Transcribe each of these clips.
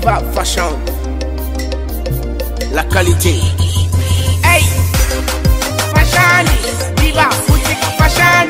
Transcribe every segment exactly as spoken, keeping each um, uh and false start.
Diva Fashion. La qualité. Hey! Fashion, Diva boutique Fashion.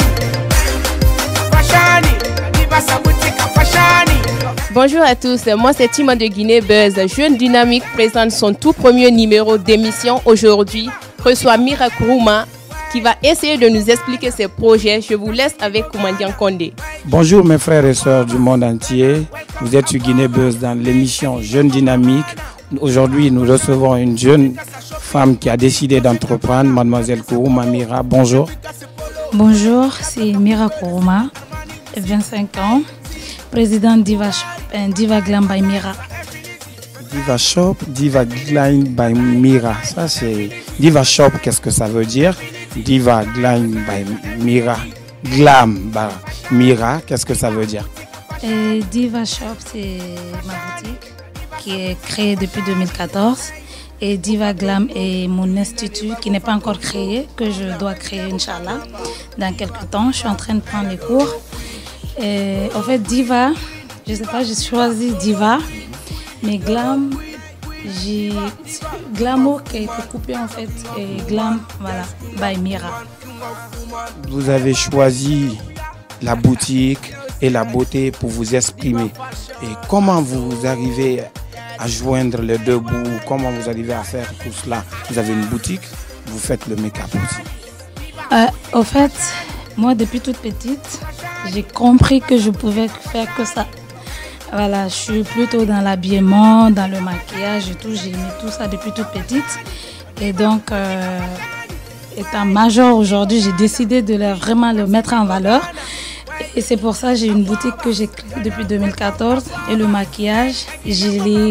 Fashion, Diva sa boutique Fashion. Bonjour à tous, moi c'est Tima de Guinée Buzz. Jeune Dynamique présente son tout premier numéro d'émission aujourd'hui. Reçoit Mira Kourouma qui va essayer de nous expliquer ses projets. Je vous laisse avec Koumandian Kondé. Bonjour mes frères et sœurs du monde entier. Vous êtes sur Guinée Buzz dans l'émission Jeune Dynamique. Aujourd'hui, nous recevons une jeune femme qui a décidé d'entreprendre, mademoiselle Kourouma Mira. Bonjour. Bonjour, c'est Mira Kourouma, vingt-cinq ans, présidente Diva Shop, Diva Glam by Mira. Diva Shop, Diva Glam by Mira. Ça c'est Diva Shop, qu'est-ce que ça veut dire? Diva Glam by Mira. Glam by Mira, qu'est-ce que ça veut dire? Et Diva Shop, c'est ma boutique qui est créée depuis deux mille quatorze. Et Diva Glam est mon institut qui n'est pas encore créé, que je dois créer, Inch'Allah, dans quelques temps. Je suis en train de prendre les cours. Et en fait, Diva, je ne sais pas, j'ai choisi Diva, mais Glam, j'ai Glamour qui a été coupé en fait, et Glam, voilà, by Mira. Vous avez choisi la boutique et la beauté pour vous exprimer. Et comment vous arrivez à joindre les deux bouts? Comment vous arrivez à faire tout cela? Vous avez une boutique, vous faites le make-up aussi. Euh, au fait, moi depuis toute petite, j'ai compris que je pouvais faire que ça. Voilà, je suis plutôt dans l'habillement, dans le maquillage et tout. J'ai aimé tout ça depuis toute petite. Et donc, euh, étant majeure aujourd'hui, j'ai décidé de le, vraiment le mettre en valeur. Et c'est pour ça que j'ai une boutique que j'ai créée depuis deux mille quatorze. Et le maquillage, j'ai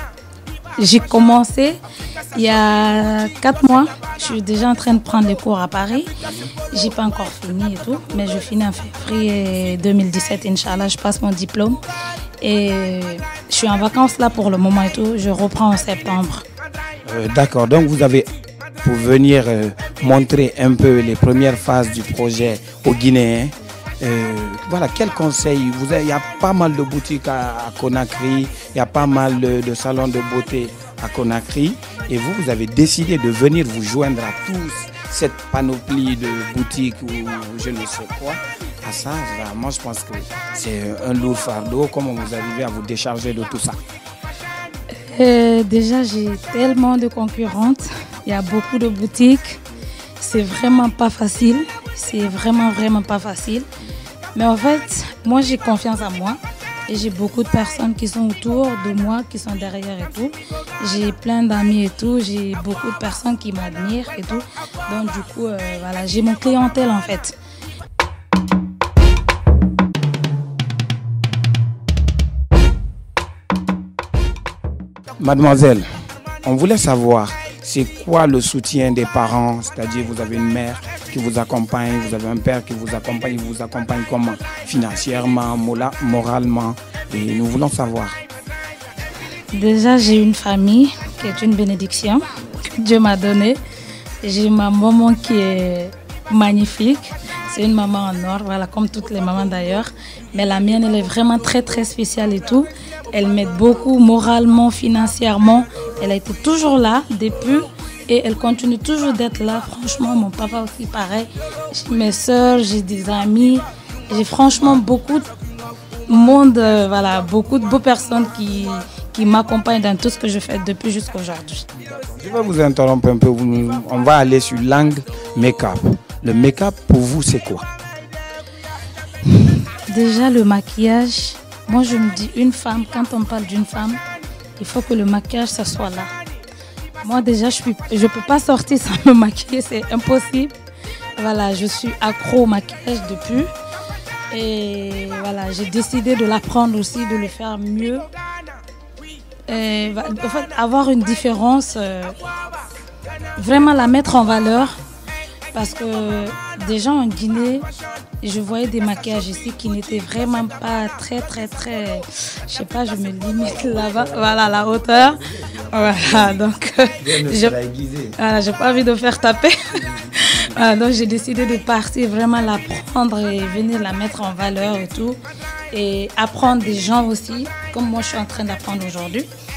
commencé il y a quatre mois. Je suis déjà en train de prendre les cours à Paris. Je n'ai pas encore fini et tout, mais je finis en février deux mille dix-sept, Inch'Allah, je passe mon diplôme. Et je suis en vacances là pour le moment et tout. Je reprends en septembre. Euh, D'accord, donc vous avez, pour venir euh, montrer un peu les premières phases du projet aux Guinéens, euh, voilà, quel conseil vous avez? Il y a pas mal de boutiques à, à Conakry, il y a pas mal de, de salons de beauté à Conakry, et vous, vous avez décidé de venir vous joindre à tous cette panoplie de boutiques ou je ne sais quoi. À ça, vraiment, je pense que c'est un lourd fardeau. Comment vous arrivez à vous décharger de tout ça? euh, Déjà, j'ai tellement de concurrentes. Il y a beaucoup de boutiques. C'est vraiment pas facile. C'est vraiment, vraiment pas facile. Mais en fait, moi, j'ai confiance en moi. Et j'ai beaucoup de personnes qui sont autour de moi, qui sont derrière et tout. J'ai plein d'amis et tout. J'ai beaucoup de personnes qui m'admirent et tout. Donc, du coup, euh, voilà, j'ai mon clientèle en fait. Mademoiselle, on voulait savoir, c'est quoi le soutien des parents? C'est-à-dire, vous avez une mère qui vous accompagne, vous avez un père qui vous accompagne, il vous accompagne comment? Financièrement, moralement, et nous voulons savoir. Déjà, j'ai une famille qui est une bénédiction que Dieu m'a donnée. J'ai ma maman qui est magnifique. C'est une maman en or, voilà, comme toutes les mamans d'ailleurs. Mais la mienne, elle est vraiment très, très spéciale et tout. Elle m'aide beaucoup moralement, financièrement. Elle a été toujours là depuis et elle continue toujours d'être là. Franchement, mon papa aussi pareil. J'ai mes soeurs, j'ai des amis. J'ai franchement beaucoup de monde, euh, voilà, beaucoup de beaux personnes qui, qui m'accompagnent dans tout ce que je fais depuis jusqu'à aujourd'hui. Je vais vous interrompre un peu. On va aller sur l'angle make-up. Le make-up, pour vous, c'est quoi? Déjà, le maquillage. Moi, je me dis, une femme, quand on parle d'une femme, il faut que le maquillage, ça soit là. Moi, déjà, je ne je peux pas sortir sans me maquiller, c'est impossible. Voilà, je suis accro au maquillage depuis. Et voilà, j'ai décidé de l'apprendre aussi, de le faire mieux. Et, en fait, avoir une différence, euh, vraiment la mettre en valeur. Parce que des gens en Guinée, je voyais des maquillages ici qui n'étaient vraiment pas très, très, très... Je sais pas, je me limite là-bas. Voilà, la hauteur. Voilà, donc... Je voilà, j'ai pas envie de faire taper. Voilà, donc j'ai décidé de partir, vraiment la prendre et venir la mettre en valeur et tout. Et apprendre des gens aussi, comme moi je suis en train d'apprendre aujourd'hui.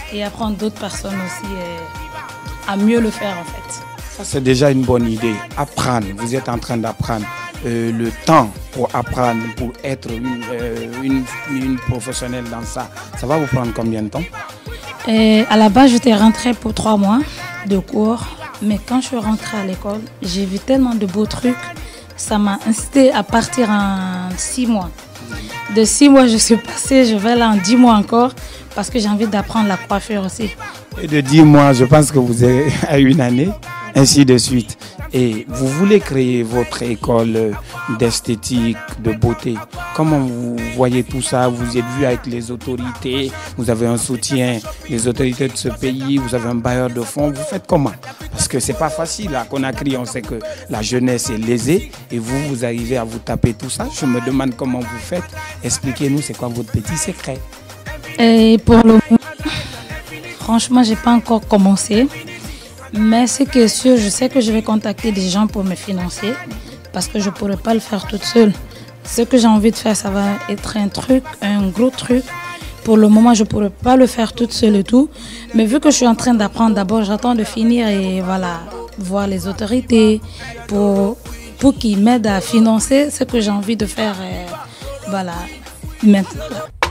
et apprendre d'autres personnes aussi euh, à mieux le faire en fait. Ça, c'est déjà une bonne idée. Apprendre, vous êtes en train d'apprendre. Euh, le temps pour apprendre, pour être une, euh, une, une professionnelle dans ça, ça va vous prendre combien de temps? Et à la base, j'étais rentrée pour trois mois de cours. Mais quand je suis rentrée à l'école, j'ai vu tellement de beaux trucs. Ça m'a incité à partir en six mois. De six mois, je suis passée, je vais là en dix mois encore parce que j'ai envie d'apprendre la coiffure aussi. Et de dix mois, je pense que vous êtes à une année, ainsi de suite. Et vous voulez créer votre école d'esthétique, de beauté. Comment vous voyez tout ça? Vous êtes vu avec les autorités, vous avez un soutien des autorités de ce pays, vous avez un bailleur de fonds. Vous faites comment? Parce que c'est pas facile. À Conakry, on sait que la jeunesse est lésée et vous, vous arrivez à vous taper tout ça. Je me demande comment vous faites. Expliquez-nous, c'est quoi votre petit secret? Et pour le moment, franchement, j'ai pas encore commencé. Mais ce qui est sûr, je sais que je vais contacter des gens pour me financer parce que je ne pourrai pas le faire toute seule. Ce que j'ai envie de faire, ça va être un truc, un gros truc. Pour le moment, je ne pourrai pas le faire toute seule et tout. Mais vu que je suis en train d'apprendre, d'abord, j'attends de finir et voilà, voir les autorités pour, pour qu'ils m'aident à financer ce que j'ai envie de faire euh, voilà, maintenant.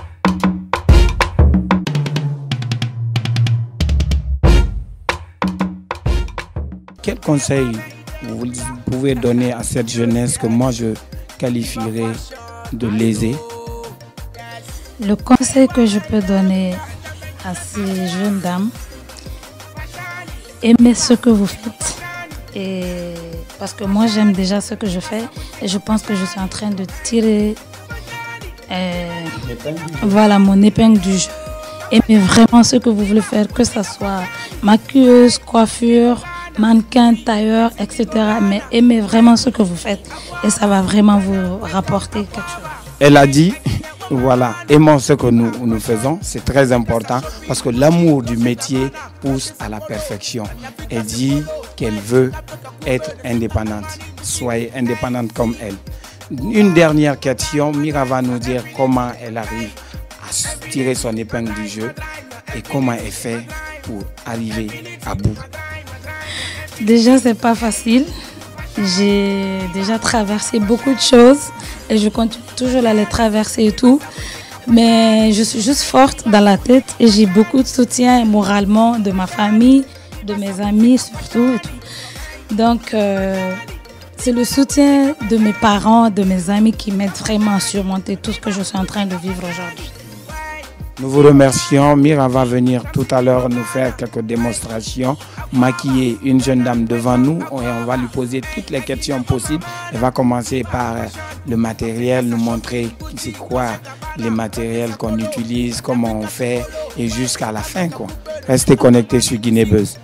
Quel conseil vous pouvez donner à cette jeunesse que moi je qualifierais de lésée? Le conseil que je peux donner à ces jeunes dames, aimez ce que vous faites. Et parce que moi j'aime déjà ce que je fais et je pense que je suis en train de tirer euh, voilà, mon épingle du jeu. Aimez vraiment ce que vous voulez faire, que ce soit maquilleuse, coiffure, mannequin, tailleur, et cetera. Mais aimez vraiment ce que vous faites et ça va vraiment vous rapporter quelque chose. Elle a dit, voilà, aimons ce que nous, nous faisons, c'est très important parce que l'amour du métier pousse à la perfection. Elle dit qu'elle veut être indépendante. Soyez indépendante comme elle. Une dernière question, Mira va nous dire comment elle arrive à tirer son épingle du jeu et comment elle fait pour arriver à bout. Déjà, c'est pas facile. J'ai déjà traversé beaucoup de choses et je continue toujours à les traverser et tout. Mais je suis juste forte dans la tête et j'ai beaucoup de soutien moralement de ma famille, de mes amis surtout et tout. Donc, euh, c'est le soutien de mes parents, de mes amis qui m'aident vraiment à surmonter tout ce que je suis en train de vivre aujourd'hui. Nous vous remercions. Mira va venir tout à l'heure nous faire quelques démonstrations, maquiller une jeune dame devant nous et on va lui poser toutes les questions possibles. Elle va commencer par le matériel, nous montrer c'est quoi les matériels qu'on utilise, comment on fait et jusqu'à la fin, quoi. Restez connectés sur Guinée Buzz.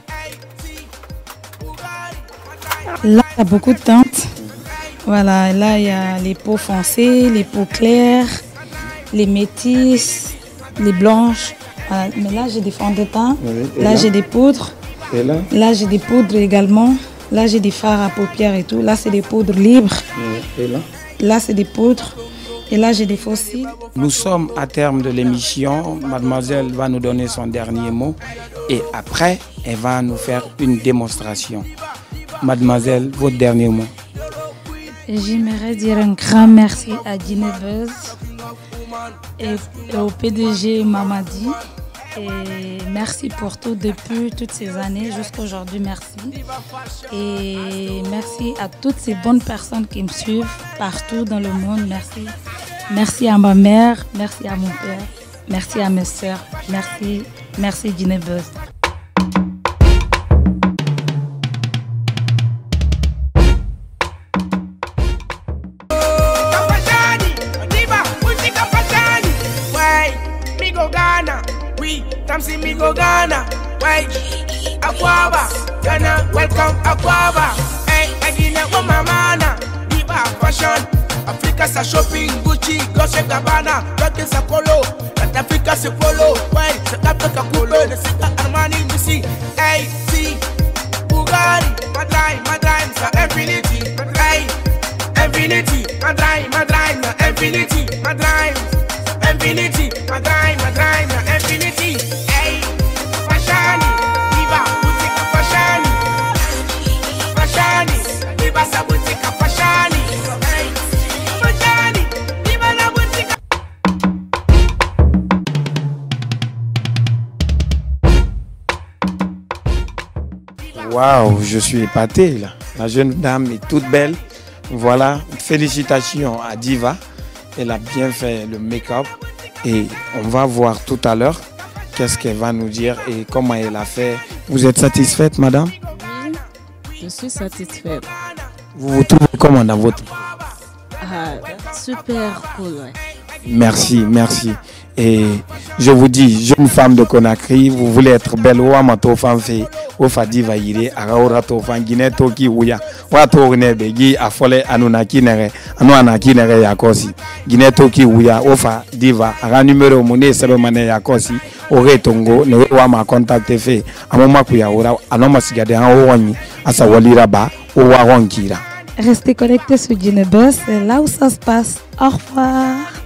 Là, il y a beaucoup de teintes. Voilà, là, il y a les peaux foncées, les peaux claires, les métisses, les blanches. Voilà. Mais là, j'ai des fonds de teint. Oui, là, là j'ai des poudres. Et là, là j'ai des poudres également. Là, j'ai des fards à paupières et tout. Là, c'est des poudres libres. Et là Là, c'est des poudres. Et là, j'ai des fossiles. Nous sommes à terme de l'émission. Mademoiselle va nous donner son dernier mot. Et après, elle va nous faire une démonstration. Mademoiselle, votre dernier mot. J'aimerais dire un grand merci à Guinée Buzz et au P D G Mamadi. Et merci pour tout depuis toutes ces années jusqu'à aujourd'hui. Merci. Et merci à toutes ces bonnes personnes qui me suivent partout dans le monde. Merci. Merci à ma mère, merci à mon père, merci à mes soeurs. Merci, merci Guinée Buzz. Tamsi mi go Ghana, wait, Aquaba, Ghana, welcome Aquaba. Hey, Agina wo mamana, Diva fashion, Africa sa shopping, Gucci, Dolce Gabbana, Rotten sa polo, South Africa sa polo, wait, South Africa polo, the Sika Armani Missy, hey, see, Bugatti, my drive, my drive, sa infinity, my drive, infinity, my drive, my drive, na infinity, my drive, infinity, my drive, my drive, na infinity. Waouh, je suis épaté là. La jeune dame est toute belle. Voilà, félicitations à Diva. Elle a bien fait le make-up. Et on va voir tout à l'heure qu'est-ce qu'elle va nous dire et comment elle a fait. Vous êtes satisfaite, madame? Oui, je suis satisfaite. Vous vous trouvez comment dans votre... Ah, super cool, ouais. Merci, merci. Et je vous dis, jeune femme de Conakry, vous voulez être belle, ou amato fanfe, ou fadi va yire, araura to fangine toki ouya, ou atorne begi afole anunaki nere, anu anaki nere yakosi, gine toki ouya, ou fa diva, ara numéro mone sebe mane yakosi, ore tongo, ne wa ma contacte fe, amoma kuya ora, anoma sigade an owani, asa walira ba, ou waronkira. Restez connectés sur Guinée Buzz, c'est là où ça se passe. Au revoir.